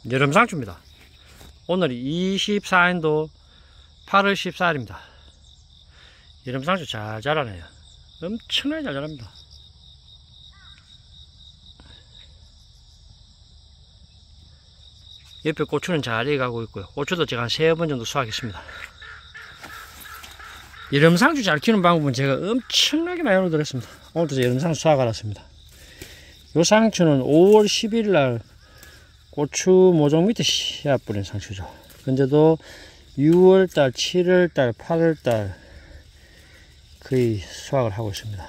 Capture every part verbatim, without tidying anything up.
여름 상추입니다. 오늘이 이십사년도 팔월 십사일입니다. 여름 상추 잘 자라네요. 엄청나게 잘 자랍니다. 옆에 고추는 잘 익어가고 있고요. 고추도 제가 한 세 번 정도 수확했습니다. 여름 상추 잘 키우는 방법은 제가 엄청나게 많이 알려드렸습니다. 오늘도 여름 상추 수확하러 왔습니다. 요 상추는 오월 십일날 고추 모종 밑에 씨앗 뿌린 상추죠. 근데도 유월달, 칠월달, 팔월달 거의 수확을 하고 있습니다.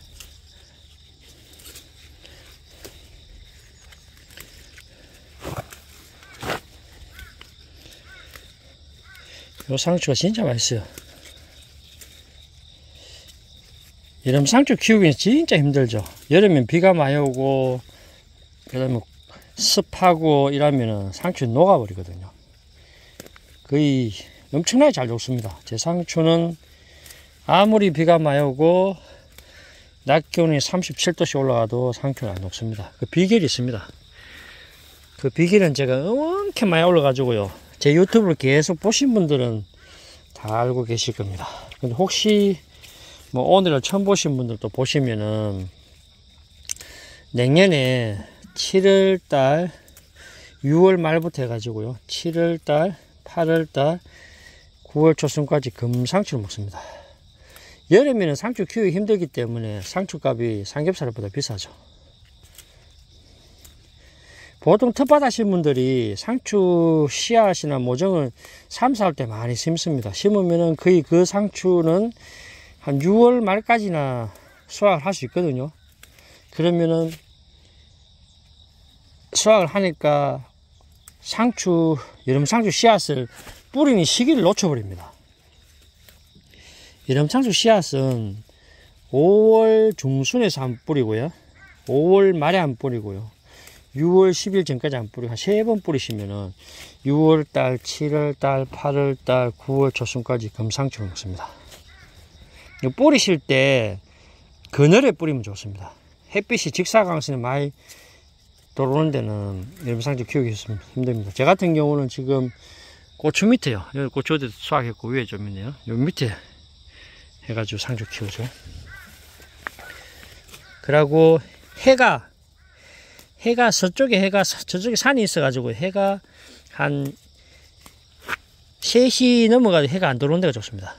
요 상추가 진짜 맛있어요. 여름 상추 키우기는 진짜 힘들죠. 여름엔 비가 많이 오고 그 다음에 습하고 이러면은 상추 녹아버리거든요. 거의 엄청나게 잘 녹습니다. 제 상추는 아무리 비가 많이 오고 낮 기온이 삼십칠도씩 올라가도 상추는 안 녹습니다. 그 비결이 있습니다. 그 비결은 제가 엄청 많이 올라가지고요. 제 유튜브를 계속 보신 분들은 다 알고 계실 겁니다. 근데 혹시 뭐 오늘을 처음 보신 분들도 보시면은 내년에 칠월달, 유월 말부터 해가지고요. 칠월달, 팔월달, 구월 초순까지 금상추를 먹습니다. 여름에는 상추 키우기 힘들기 때문에 상추값이 삼겹살보다 비싸죠. 보통 텃밭 하신 분들이 상추 씨앗이나 모종을 삼, 사월 때 많이 심습니다. 심으면은 거의 그 상추는 한 유월 말까지나 수확을 할 수 있거든요. 그러면은 수확을 하니까 상추, 여름 상추 씨앗을 뿌리는 시기를 놓쳐버립니다. 여름 상추 씨앗은 오월 중순에서 한 뿌리고요. 오월 말에 한 뿌리고요. 유월 십일 전까지 한 뿌리고 한 세 번 뿌리시면은 유월달, 칠월달, 팔월달, 구월 초순까지 금상추를 먹습니다. 뿌리실 때 그늘에 뿌리면 좋습니다. 햇빛이 직사광선이 많이 들어오는 데는 여름 상추 키우기 힘듭니다. 제 같은 경우는 지금 고추 밑에요. 여기 고추 어디 수확했고 위에 좀 있네요. 여기 밑에 해가지고 상추 키우죠. 그리고 해가 해가 서쪽에 해가 저쪽에 산이 있어가지고 해가 한 세 시 넘어가도 해가 안 들어오는 데가 좋습니다.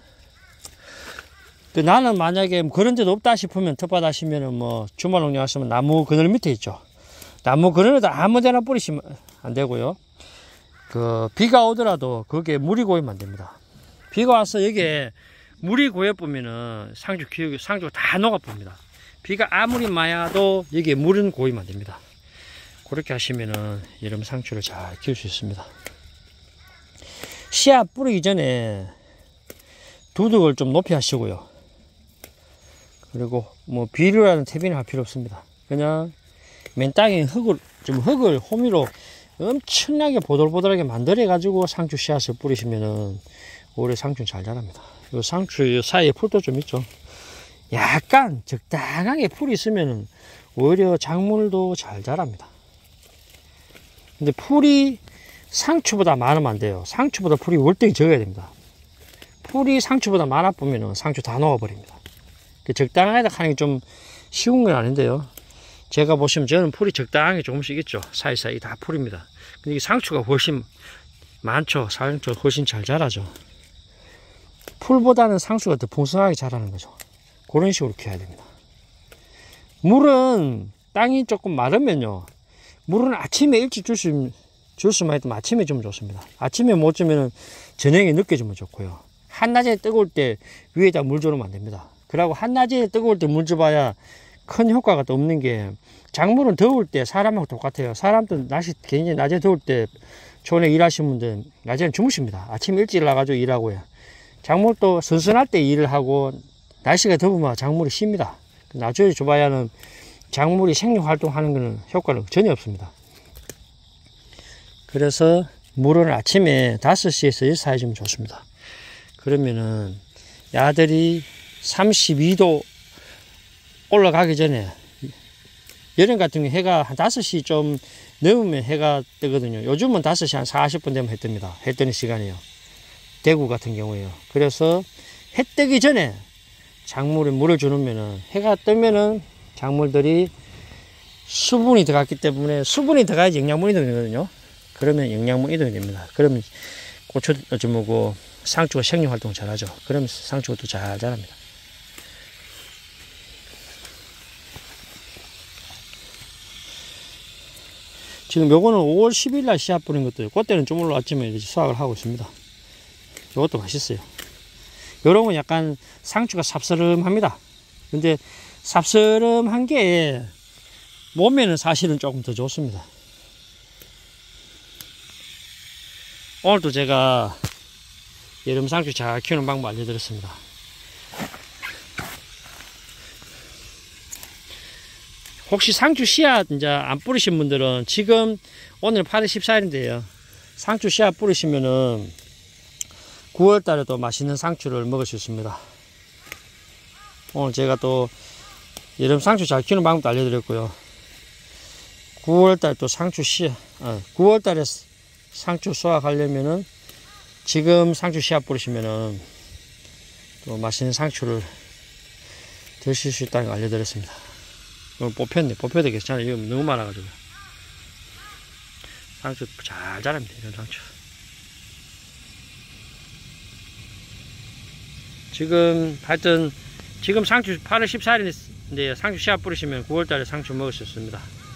그 나는 만약에 그런 데도 없다 싶으면 텃밭 하시면은 뭐 주말 농장 하시면 나무 그늘 밑에 있죠. 나무 그늘에다 아무 데나 뿌리시면 안 되고요. 그 비가 오더라도 거기에 물이 고이면 안 됩니다. 비가 와서 여기에 물이 고여 보면은 상추 키우기 상추가 다 녹아 봅니다. 비가 아무리 많이 와도 여기에 물은 고이면 안 됩니다. 그렇게 하시면은 여름 상추를 잘 키울 수 있습니다. 씨앗 뿌리기 전에 두둑을 좀 높이 하시고요. 그리고 뭐 비료라는 퇴비는 할 필요 없습니다. 그냥 맨 땅에 흙을 좀 흙을 호미로 엄청나게 보들보들하게 만들어 가지고 상추 씨앗을 뿌리시면은 올해 상추는 잘 자랍니다. 요 상추 사이에 풀도 좀 있죠. 약간 적당하게 풀이 있으면은 오히려 작물도 잘 자랍니다. 근데 풀이 상추보다 많으면 안 돼요. 상추보다 풀이 월등히 적어야 됩니다. 풀이 상추보다 많아 보면은 상추 다 녹아버립니다. 적당하게 하는 게 좀 쉬운 건 아닌데요. 제가 보시면 저는 풀이 적당하게 조금씩 있죠. 사이사이 다 풀입니다. 근데 이 상추가 훨씬 많죠. 상추가 훨씬 잘 자라죠. 풀보다는 상추가 더 풍성하게 자라는 거죠. 그런 식으로 키워야 됩니다. 물은 땅이 조금 마르면요. 물은 아침에 일찍 줄 수, 줄 수만 있다면 아침에 주면 좋습니다. 아침에 못 주면은 저녁에 늦게 주면 좋고요. 한낮에 뜨거울 때 위에다 물 주면 안 됩니다. 그리고 한낮에 뜨거울 때 물 줘봐야 큰 효과가 또 없는 게 작물은 더울 때 사람하고 똑같아요. 사람도 낮에, 굉장히 낮에 더울 때 초원에 일하시는 분들 낮에는 주무십니다. 아침 일찍 일어나가지고 일하고요. 작물도 선선할 때 일을 하고 날씨가 더우면 작물이 쉽니다. 낮에 줘봐야는 작물이 생육활동하는 것은 효과는 전혀 없습니다. 그래서 물을 아침에 다섯 시에서 여섯 시 해주면 좋습니다. 그러면은 야들이 삼십이 도 올라가기 전에 여름 같은 경우 해가 한 다섯 시 좀 넘으면 해가 뜨거든요. 요즘은 다섯 시 한 사십 분 되면 해 뜹니다. 해 뜨는 시간이요. 대구 같은 경우에요. 그래서 해 뜨기 전에 작물에 물을 주면은 해가 뜨면은 작물들이 수분이 들어갔기 때문에 수분이 들어가야지 영양분이 되거든요. 그러면 영양분 이동이 됩니다. 그러면 고추, 좀 뭐고 상추가 생육 활동 잘 하죠. 그러면 상추가 또 잘 자랍니다. 지금 요거는 오월 십일 날 씨앗 뿌린 것도 그때는 좀 올라왔지만 이제 수확을 하고 있습니다. 요것도 맛있어요. 요런 건 약간 상추가 쌉스름합니다. 근데 쌉스름한 게 몸에는 사실은 조금 더 좋습니다. 오늘도 제가 여름 상추 잘 키우는 방법 알려드렸습니다. 혹시 상추 씨앗 이제 안 뿌리신 분들은 지금 오늘 팔월 십사일인데요. 상추 씨앗 뿌리시면은 구월 달에도 맛있는 상추를 먹을 수 있습니다. 오늘 제가 또 여름 상추 잘 키우는 방법도 알려드렸고요. 구월 달 또 상추 씨앗, 아, 구월 달에 상추 수확하려면은 지금 상추 씨앗 뿌리시면은 또 맛있는 상추를 드실 수 있다는 거 알려드렸습니다. 오늘 뽑혔네. 뽑혀도 괜찮아요. 이거 너무 많아가지고. 상추 잘 자랍니다. 이런 상추. 지금 하여튼 지금 상추 팔월 십사일인데 상추 씨앗 뿌리시면 구월 달에 상추 먹을 수 있습니다.